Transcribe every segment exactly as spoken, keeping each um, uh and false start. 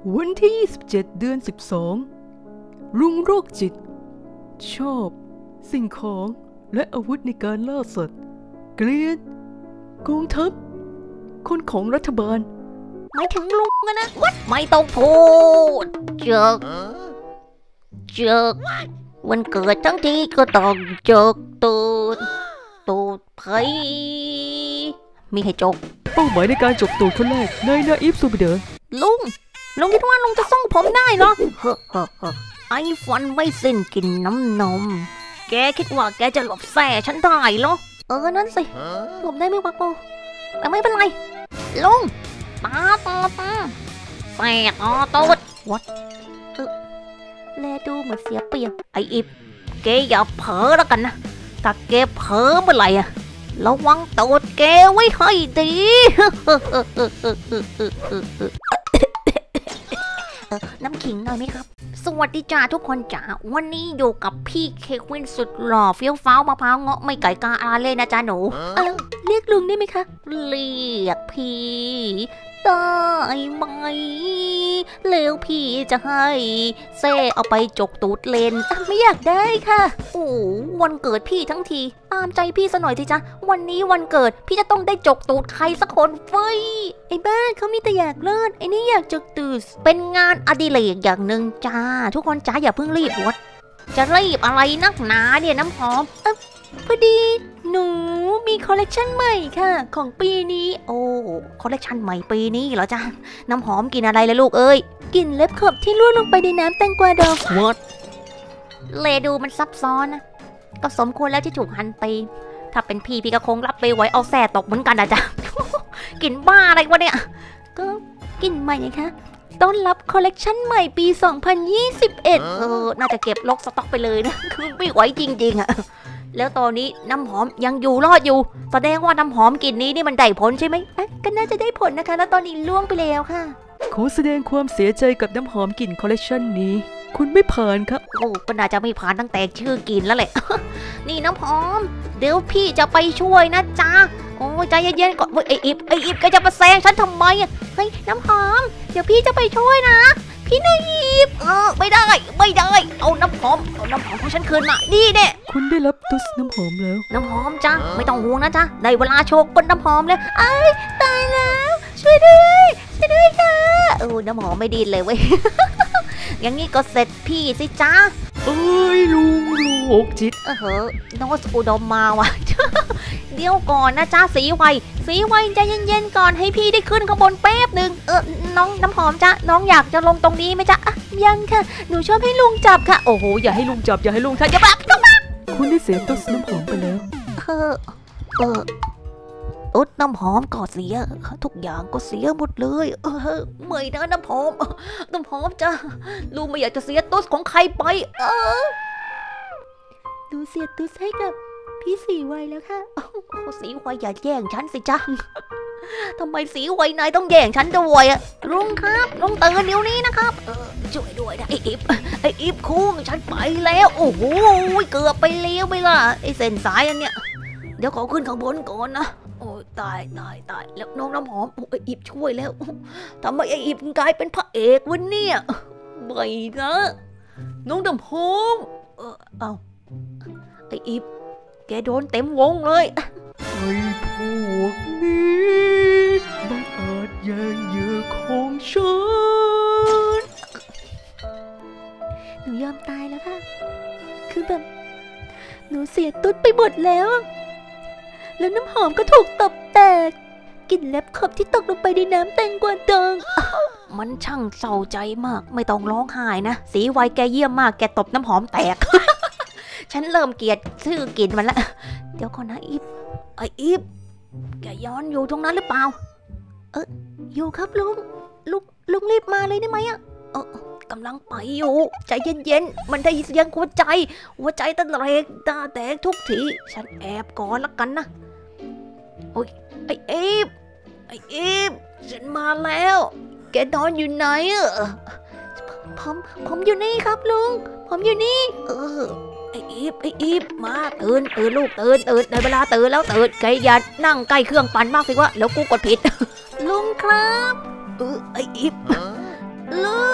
วันที่ยี่สิบเจ็ดเดือนสิบสองลุงโรคจิตชอบสิ่งของและอาวุธในการล่าสัตว์เกลียดกองทัพคนของรัฐบาลไม่ถึงลุงนะวัดไม่ต้องพูดเจกเจกวันเกิดทั้งทีก็ต้องเจกตูดตูดไผ่มีให้จกเป้าหมายในการจกตูดคนแรกนายนาอิฟซูบิเดอร์ลุงลุงคิดว่าลุงจะส่งผมได้เหรอเฮ้อเฮ้อเฮ้อไอ้ฟันไม่สิ้นกินน้ำนมแกคิดว่าแกจะหลบแส่ฉันได้เหรอเออนั่นสิหลบได้ไม่ปักโปแต่ไม่เป็นไรลุงตาตาตาแส่ต่อตูดวัดเออแลดูเหมือนเสียเปรียบไอ้อิบแกอย่าเผลอแล้วกันนะถ้าแกเผลอเมื่อไหร่อะระวังตูดแกไว้ให้ดีน้ำขิงหน่อยไหมครับสวัสดีจ้าทุกคนจ้าวันนี้อยู่กับพี่เควินสุดหล่อเฟี้ยวฟ้าวมะพร้าวเงาะไม่ไก่กาอาเล่นะจ้าหนูเออเรียกลุงได้ไหมคะเรียกพี่ได้ไหมแล้วพี่จะให้เซ่เอาไปจกตูดเลนไม่อยากได้ค่ะโอ้วันเกิดพี่ทั้งทีตามใจพี่ซะหน่อยสิจ้ะวันนี้วันเกิดพี่จะต้องได้จกตูดใครสักคนเฟ้ยไอ้บ้าเขามีแต่อยากเลิศไอ้นี่อยากจกตูดเป็นงานอดิเรกอย่างหนึ่งจ้าทุกคนจ้าอย่าเพิ่งรีบวัดจะรีบอะไรนักหนาเนี่ยน้ำหอมเออพอดีหนูมีคอลเลกชันใหม่ค่ะของปีนี้โอ้คอลเลกชันใหม่ปีนี้เหรอจ้าน้ำหอมกินอะไรเลยลูกเอ้ยกินเล็บขบที่ล่วงลงไปในน้ำแตงกวาดองวัดเลดูมันซับซ้อนนะก็สมควรแล้วที่ถูกหันตีถ้าเป็นพี่พี่ก็คงรับไปไว้เอาแส่ตกเหมือนกันนะจ๊ะ กินบ้าอะไรวะเนี่ยก็กินใหม่ไงคะต้อนรับคอลเลกชันใหม่ปีสองพันยี่สิบเอ็ดเออน่าจะเก็บล็อกสต็อกไปเลยนะคือไม่ไหวจริงๆอะแล้วตอนนี้น้ำหอมยังอยู่รอดอยู่แสดงว่าน้ำหอมกลิ่นนี้นี่มันได้ผลใช่ไหมอ่ะก็น่าจะได้ผลนะคะแล้วตอนนี้ล่วงไปแล้วค่ะขอแสดงความเสียใจกับน้ำหอมกลิ่นคอลเลกชันนี้คุณไม่ผ่านครับโอ้ก็น่าจะไม่ผ่านตั้งแต่ชื่อกลิ่นแล้วแหละ นี่น้ำหอมเดี๋ยวพี่จะไปช่วยนะจ๊ะโอ้ใจเย็นๆก่อนไออิบไออิบก็จะมาแซงฉันทำไมอ่ะเฮ้ยน้ำหอมเดี๋ยวพี่จะไปช่วยนะพี่นายอิบเออไม่ได้ไม่ได้เอาน้ำหอมเอาน้ำหอมของฉันคืนมาดีเนี่ยคุณได้รับตุสน้ำหอมแล้วน้ำหอมจ้ะไม่ต้องห่วงนะจ๊ะในเวลาโชว์ก้นน้ำหอมเลยไอ้ตายแล้วช่วยด้วยช่วยด้วยค่ะเออน้ำหอมไม่ดีเลยเว้ย อย่างนี้ก็เสร็จพี่สิจ้าเอ้ยลุงโรคจิตเออเหอะน้องอุดมมาว่ะ เดี๋ยวก่อนนะจ้าสีไวสีไวใจเย็นๆก่อนให้พี่ได้ขึ้นข้างบนแป๊บหนึ่งเออน้องน้ำหอมจ้าน้องอยากจะลงตรงนี้ไหมจ้ายังค่ะหนูชอบให้ลุงจับค่ะโอ้โหอย่าให้ลุงจับอย่าให้ลุงจับอย่าบักอย่าบักคุณได้เสียตุสน้ำหอมไปแล้วเออเออตุสน้ำหอมก็เสียทุกอย่างก็เสียหมดเลยเออไม่นะน้ำหอมน้ำหอมจ้าลุงไม่อยากจะเสียตุสของใครไปเออดูเสียตุสให้กับพี่สีไวแล้วค่ะโอ้สีไวอย่าแย่งฉันสิจ้าทำไมสีไวนายต้องแย่งฉันด้วยอะลุงครับลุงตื่นเดี๋ยวนี้นะครับเออช่วยด้วยนะไออิบไออิบคุ้งฉันไปแล้วโอ้โหเกือบไปเลี้ยวไปละไอเส้นสายอันเนี้ยเดี๋ยวขอขึ้นข้างบนก่อนนะโอ้ตายตายตายแล้วน้องน้ำหอมไออิบช่วยแล้วทำไมไออิบกลายเป็นพระเอกวันนี้ไม่นะน้องน้ำหอมเออเอาไออิบแกโดนเต็มวงเลยไอ้พวกนี้บังอาจแย่งเหยื่อของฉันหนูยอมตายแล้วค่ะคือแบบหนูเสียตุ๊ดไปหมดแล้วแล้วน้ำหอมก็ถูกตบแตกกลิ่นเล็บขบที่ตกลงไปในน้ำแตงกวาดองมันช่างเศร้าใจมากไม่ต้องร้องไห้นะสีไวแกเยี่ยมมากแกตบน้ำหอมแตก ฉันเริ่มเกลียดชื่อกลิ่นมันละเดี๋ยวก่อนนะอิบไออิบแกย้อนอยู่ตรงนั้นหรือเปล่าเอออยู่ครับลุงลุงลุงรีบมาเลยได้ไหมอ่ะเออกำลังไปอยู่ใจเย็นๆมันได้ยินเสียงหัวใจหัวใจตะเรกตาแตกทุกทีฉันแอบก่อนละกันนะโอ้ยไออิบไออิบฉันมาแล้วแกนอนอยู่ไหนอ่ะผมผมอยู่นี่ครับลุงผมอยู่นี่เออไออีฟไออีฟมาตื่นตื่นลูกตื่นตื่นในเวลาตื่นแล้วตื่นแกอย่านั่งใกล้เครื่องปั่นมากสิวะแล้วกูกดผิดลุงครับเออไออีฟลุ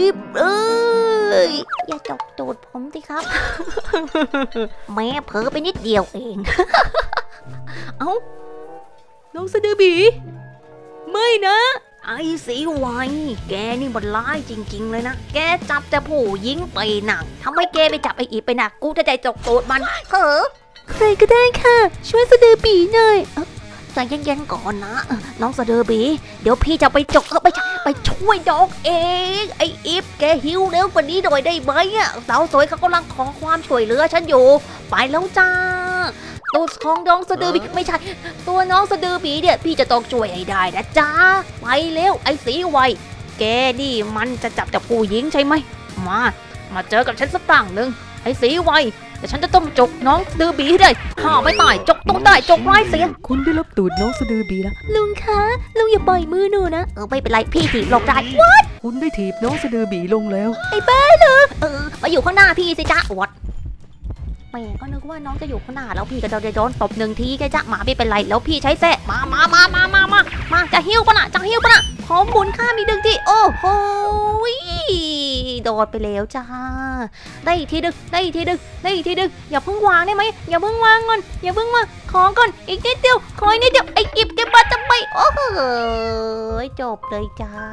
อีฟเอ้ยอย่าจกตูดผมสิครับ แม่เผลอไปนิดเดียวเอง เอ้าน้องสะดือบีไม่นะไอ้สีไวแกนี่มันร้ายจริงๆเลยนะแกจับแต่ผู้หญิงไปหนักทำไมแกไปจับไอ้อีฟไปหนักกูจะใจจกตูดมันเฮ้อใครก็ได้ค่ะช่วยสะดือบีหน่อยใจเย็นๆก่อนนะน้องสะดือบีเดี๋ยวพี่จะไปจกเออไปไปช่วยดอกเองไอ้อีฟแกหิวเร็วกว่านี้หน่อยได้ไหมอ่ะสาวสวยเขากำลังขอความช่วยเหลือฉันอยู่ไปแล้วจ้าตัวของน้องสะดือบีไม่ใช่ตัวน้องสะดือบีเนี่ยพี่จะต้องช่วยให้ได้นะจ้าไปเร็วไอ้สีไวแกนี่มันจะจับแต่ผู้หญิงใช่ไหมมามาเจอกับฉันสักตั้งหนึ่งไอ้สีไวแต่ฉันจะต้องจกน้องสะดือบีให้ได้ข้าไม่ตายจกต้องได้จกไว้เสียคุณได้รับตูดน้องสะดือบีแล้วลุงคะลุงอย่าปล่อยมือหนูนะเออไม่เป็นไรพี่ถีบลงได้วัดคุณได้ถีบน้องสะดือบีลงแล้วไอ้เบ้เหรอเออมาอยู่ข้างหน้าพี่สิจ๊ะวัดแม่ก็นึกว่าน้องจะอยู่ข้างหน้าแล้วพี่ก็จะโดนตบหนึ่งทีแกจะมาไม่เป็นไรแล้วพี่ใช้แซ่มามามามามามามาจะหิ้วปะน่ะจะหิ้วปะน่ะขอหมุนข้ามอีกหนึ่งทีโอ้โหโดดไปแล้วจ้าได้อีกทีดึกได้อีกทีดึกได้อีกทีดึกอย่าเพิ่งวางได้ไหมอย่าเพิ่งวางก่อนอย่าเพิ่งวางขอก่อนอีกนิดเดียวขออีกนิดเดียวไอ้อิบแกมาจะไปโอ้โหจบเลยจ้า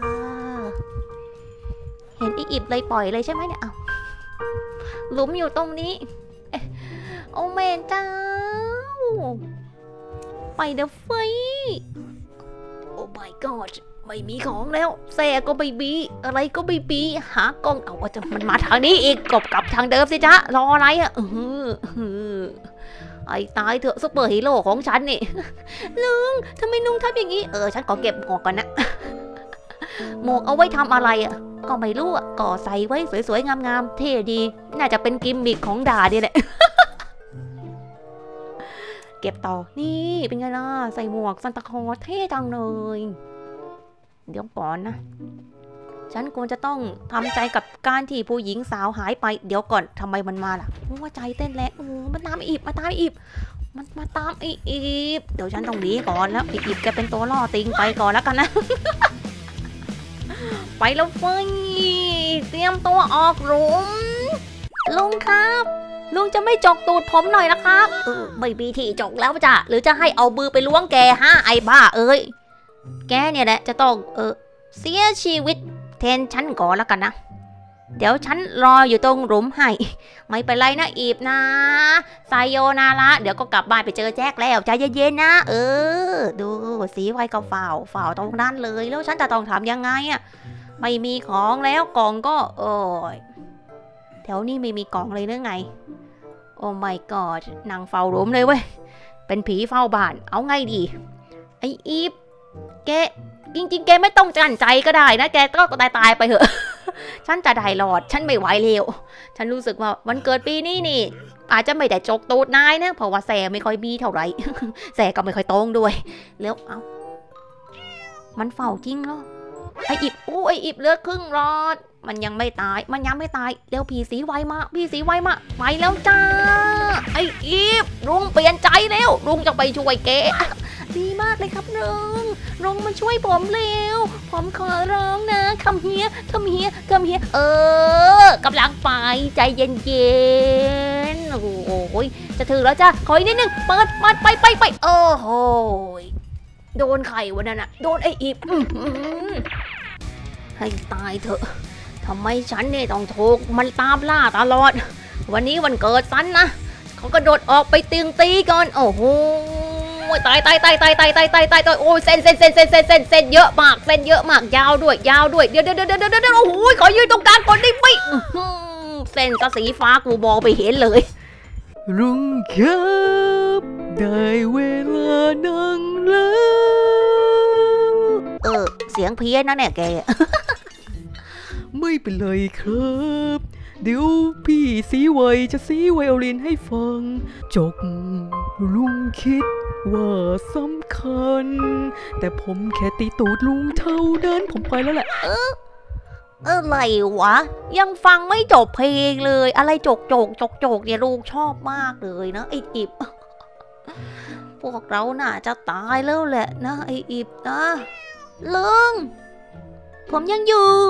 เห็นไอ้อิบเลยปล่อยเลยใช่ไหมเนี่ยอ้าวหลุมอยู่ตรงนี้โอ้แม่เจ้าไปเดี๋ยวไฟโอ้ my god ไม่มีของแล้วแซ่ก็ไม่มีอะไรก็ไม่มีหากล้องเอาว่าจะมันมาทางนี้อีกกบกลับทางเดิมสิจ๊ะรออะไรอ่ะไอ้ตายเถอะซุปเปอร์ฮีโร่ของฉันนี่ลุงทำไมลุงทำอย่างนี้เออฉันขอเก็บหมวกก่อนนะหมวกเอาไว้ทำอะไรอ่ะก็ไม่รู้อ่ะก็ใส่ไว้สวยๆงามๆเท่ดีน่าจะเป็นกิมมิคของดาดีแหละเก็บต่อนี่เป็นไงล่ะใส่หมวกซันตาคลอสเท่จังเลยเดี๋ยวก่อนนะฉันควรจะต้องทำใจกับการที่ผู้หญิงสาวหายไปเดี๋ยวก่อนทำไมมันมาล่ะว่าใจเต้นแรงโอ้มันตามอีบมาตามอีบมันมาตามอีบเดี๋ยวฉันต้องหนีก่อนแล้วอีบแกเป็นตัวล่อติงไปก่อนแล้วกันนะไปแล้วเฟ้ยเตรียมตัวออกหลุมลุงครับลุงจะไม่จกตูดผมหน่อยนะครับเออไม่มีที่จกแล้วจ้ะหรือจะให้เอามือไปล้วงแกฮะไอ้บ้าเอ้ยแกเนี่ยแหละจะต้องเออเสียชีวิตแทนฉันก่อนแล้วกันนะเดี๋ยวฉันรออยู่ตรงหลุมให้ไม่เป็นไรนะอีบนะไซโยนาระเดี๋ยวก็กลับบ้านไปเจอแจ็คแล้วใจเย็นๆนะเออดูสีไว้ก็ฝ่าฝ่าตรงนั้นเลยแล้วฉันจะต้องทำยังไงอ่ะไม่มีของแล้วกล่องก็โอ้ยแถวนี้ไม่มีกล่องเลยหรือไงโอ้ my god นางเฝ้าหลุมเลยเว้ยเป็นผีเฝ้าบ้านเอาไงดีไอ้อีฟแกจริงๆแกไม่ต้องจั่นใจก็ได้นะแกก็ตายตายไปเถอะฉันจะได้รอดฉันไม่ไหวแล้วฉันรู้สึกว่าวันเกิดปีนี้นี่อาจจะไม่ได้จกตูดนายนะเพราะว่าแสไม่ค่อยมีเท่าไหร่แสก็ไม่ค่อยตรงด้วยแล้วเอ้ามันเฝ้าจริงเหรอไออิบอู้ไออิบเลือดครึ่งรอดมันยังไม่ตายมันยังไม่ตายเร็วผีสีไวมาพี่สีไวมาไปแล้วจ้าไออิบลุงเปลี่ยนใจแล้วลุงจะไปช่วยแกดีมากเลยครับลุงลุงมาช่วยผมเร็วผมขอร้องนะคำเฮียคำเฮียคำเฮียเออกำลังไปใจเย็นๆโอ้ยจะถึงแล้วจ้าขออีกนิดนึงเปิดเปิดไปไปไปโอ้โหโดนไข่วันนั้นอะโดนไออิบให้ตายเถอะทำไมฉันเนี่ยต้องถูกมันตามล่าตลอดวันนี้วันเกิดฉันนะเขากระโดดออกไปตีงตีก่อนโอ้โหตายตายตายตายตายตายตายตายตายโอ้ยเส้นเส้นเส้นเส้นเส้นเส้นเส้นเยอะมากเส้นเยอะมากยาวด้วยยาวด้วยเดี๋ยวเดี๋ยวเดี๋ยวเดี๋ยวเดี๋ยวโอ้โหขอยืนตรงกลางก่อนได้ไหมเส้นก็สีฟ้ากูมองไปเห็นเลยลุงครับได้เวลานั่งแล้วเออเสียงเพี้ยนนะเนี่ยแกไม่เป็นไรครับเดี๋ยวพี่สีไวจะสีไวโอลินให้ฟังจกลุงคิดว่าสำคัญแต่ผมแค่ตีตูดลุงเท่านั้นผมไปแล้วแหละเอออะไรวะยังฟังไม่จบเพลงเลยอะไรจกจกจกจกเนี่ยลุงชอบมากเลยนะไออิบพวกเราน่าจะตายแล้วแหละนะไออิบนะลุงผมยังอยู่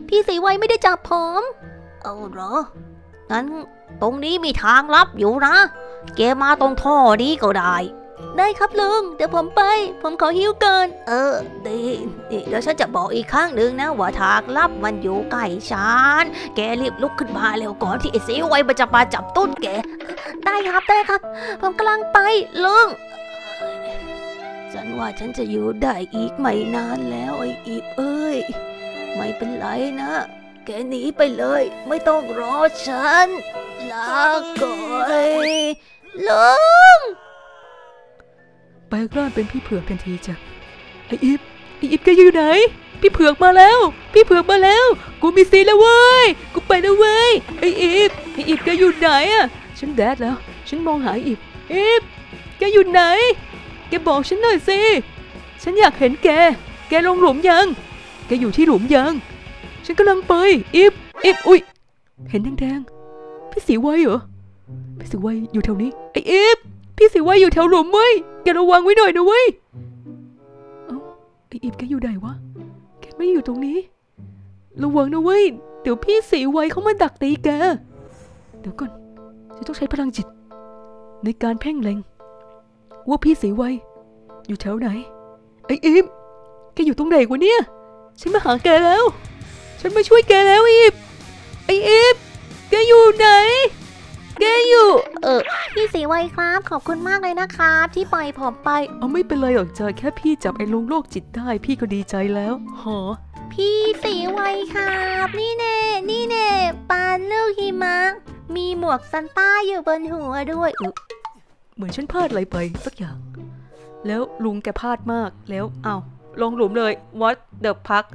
พี่สีไวไม่ได้จับผมเอาเหรองั้นตรงนี้มีทางลับอยู่นะแกมาตรงท่อนี้ก็ได้ได้ครับลุงเดี๋ยวผมไปผมขอหิ้วเกินเออดีเดี๋ยวฉันจะบอกอีกครั้งหนึ่งนะว่าทางลับมันอยู่ใกล้ฉันแกรีบลุกขึ้นมาเร็วก่อนที่ไอ้สีไวมันจะมาจับต้นแกได้ครับได้ครับผมกำลังไปลุงฉันว่าฉันจะอยู่ได้อีกไม่นานแล้วไอ้อีบเอ้ยไม่เป็นไรนะแกหนีไปเลยไม่ต้องรอฉันลาก่อนลุงแปลงร่างเป็นพี่เผือกทันทีจ้ะไออิฟไออิฟแกอยู่ไหนพี่เผือกมาแล้วพี่เผือกมาแล้วกูมีซีแล้วเว้ยกูไปแล้วเว้ยไออิฟไออิฟแกอยู่ไหนอะฉันแดดแล้วฉันมองหาอิฟอิฟแกอยู่ไหนแกบอกฉันหน่อยสิฉันอยากเห็นแกแกลงหลุมยังแกอยู่ที่หลุมยังฉันกำลังไปอิฟอิฟอุ้ยเห็นแดงๆพี่สีไวเหรอพี่สีไวอยู่แถวนี้ไออิฟพี่สีไวอยู่แถวหลุมเว้ยแกระวังไว้หน่อยนะเว้ยเอ้าไออิฟแกอยู่ไหนวะแกไม่อยู่ตรงนี้ระวังนะเว้ยเดี๋ยวพี่สีไวเขามาดักตีแกเดี๋ยวก่อนฉันต้องใช้พลังจิตในการเพ่งเล็งว่าพี่สีไวอยู่แถวไหนไออิฟแกอยู่ตรงไหนวะเนี่ยฉันมาหาแกแล้วฉันมาช่วยแกแล้วอิฟไออิฟแกอยู่ไหนแกอยู่เออพี่สีไวครับขอบคุณมากเลยนะครับที่ปล่อยผมไปเอาไม่เป็นไรหรอกจ้ะแค่พี่จับไอ้ลุงโรคจิตได้พี่ก็ดีใจแล้วหอพี่สีไวครับนี่เน่นี่เน่ปานลูกหิมะมีหมวกซันต้าอยู่บนหัวด้วยเหมือนฉันพลาดอะไรไปสักอย่างแล้วลุงแกพลาดมากแล้วเอาลงหลุมเลย What the fuck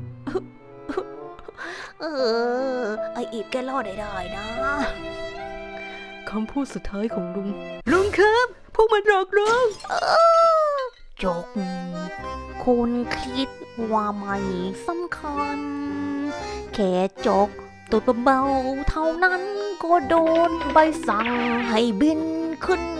เออไออีฟแกรอดได้นะคำพูดสุดท้ายของลุงลุงครับพวกมันหลอกลุงจกคุณคิดว่าไม่สำคัญแค่จกตัวเบาเท่านั้นก็โดนใบสั่งให้บินขึ้น